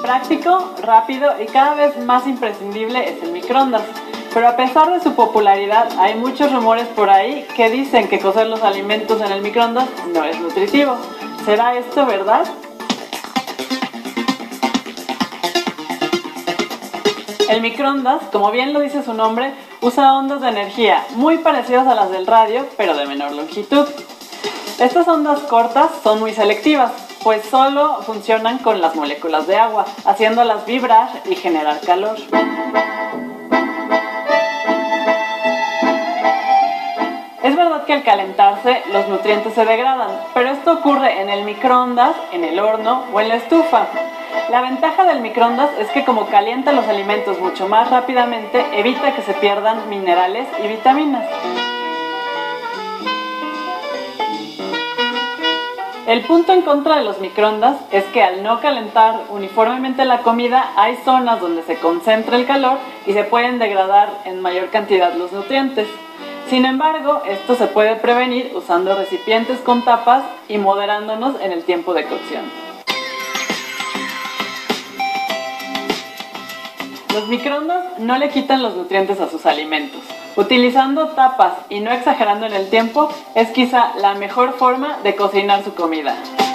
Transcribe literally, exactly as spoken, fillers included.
Práctico, rápido y cada vez más imprescindible es el microondas. Pero a pesar de su popularidad, hay muchos rumores por ahí que dicen que cocer los alimentos en el microondas no es nutritivo. ¿Será esto verdad? El microondas, como bien lo dice su nombre, usa ondas de energía muy parecidas a las del radio, pero de menor longitud. Estas ondas cortas son muy selectivas, pues solo funcionan con las moléculas de agua, haciéndolas vibrar y generar calor. Es verdad que al calentarse los nutrientes se degradan, pero esto ocurre en el microondas, en el horno o en la estufa. La ventaja del microondas es que como calienta los alimentos mucho más rápidamente, evita que se pierdan minerales y vitaminas. El punto en contra de los microondas es que al no calentar uniformemente la comida, hay zonas donde se concentra el calor y se pueden degradar en mayor cantidad los nutrientes. Sin embargo, esto se puede prevenir usando recipientes con tapas y moderándonos en el tiempo de cocción. Los microondas no le quitan los nutrientes a sus alimentos. Utilizando tapas y no exagerando en el tiempo es quizá la mejor forma de cocinar su comida.